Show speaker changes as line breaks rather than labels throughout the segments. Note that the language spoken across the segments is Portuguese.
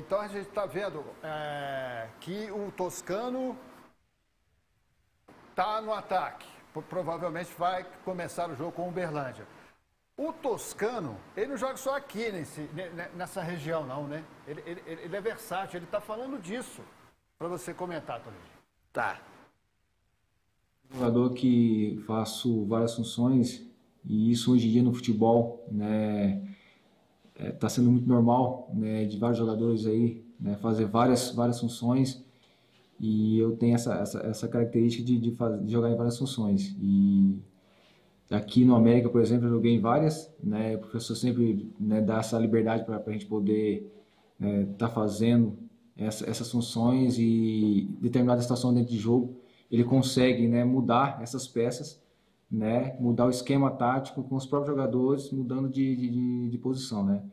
Então a gente está vendo que o Toscano está no ataque. Provavelmente vai começar o jogo com o Uberlândia. O Toscano, ele não joga só aqui nessa região, não, né? Ele é versátil, ele está falando disso. Para você comentar, Toledo.
Tá.
Jogador que faço várias funções, e isso hoje em dia no futebol, né, tá sendo muito normal, né, de vários jogadores aí, né, fazer várias funções, e eu tenho essa característica de jogar em várias funções. E aqui no América, por exemplo, eu joguei em várias, né, o professor sempre, né, dá essa liberdade para a gente poder tá fazendo essas funções, e em determinada situação dentro de jogo ele consegue, né, mudar essas peças, né, mudar o esquema tático com os próprios jogadores, mudando de posição, né.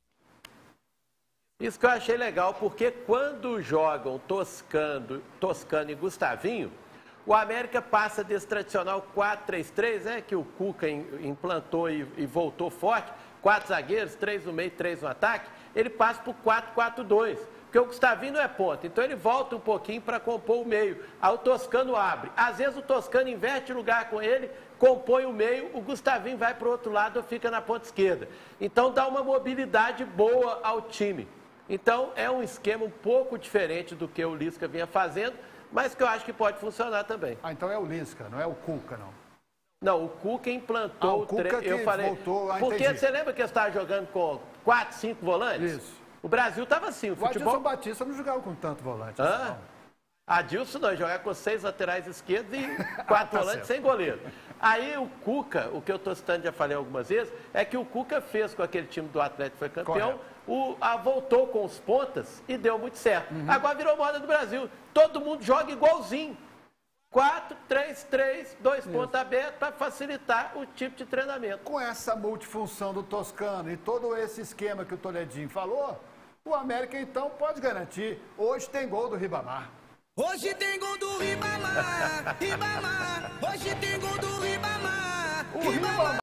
Isso que eu achei legal, porque quando jogam Toscano e Gustavinho, o América passa desse tradicional 4-3-3, né, que o Cuca implantou e voltou forte, 4 zagueiros, 3 no meio, 3 no ataque, ele passa para o 4-4-2. Porque o Gustavinho não é ponta, então ele volta um pouquinho para compor o meio. Aí o Toscano abre. Às vezes o Toscano inverte lugar com ele, compõe o meio, o Gustavinho vai para o outro lado ou fica na ponta esquerda. Então dá uma mobilidade boa ao time. Então é um esquema um pouco diferente do que o Lisca vinha fazendo, mas que eu acho que pode funcionar também.
Ah, então é o Lisca, não é o Cuca, não?
Não, o Cuca implantou
o Cuca que
eu falei,
voltou,
porque
entendi.
você lembra que eu estava jogando com 4, 5 volantes?
Isso.
O Brasil estava assim, o futebol...
Adilson Batista não jogava com tanto volante.
Hã? Adilson não, jogar com 6 laterais esquerdos e 4 volantes sem goleiro. Aí o Cuca, o que eu estou citando, já falei algumas vezes, é que o Cuca fez com aquele time do Atlético que foi campeão, voltou com os pontas e deu muito certo. Agora virou moda do Brasil. Todo mundo joga igualzinho. 4-3-3, 2 pontos abertos para facilitar o tipo de treinamento.
Com essa multifunção do Toscano e todo esse esquema que o Toledinho falou, o América então pode garantir. Hoje tem gol do Ribamar.
Hoje tem gol do Ribamar, Ribamar. Hoje tem gol do Ribamar, Ribamar.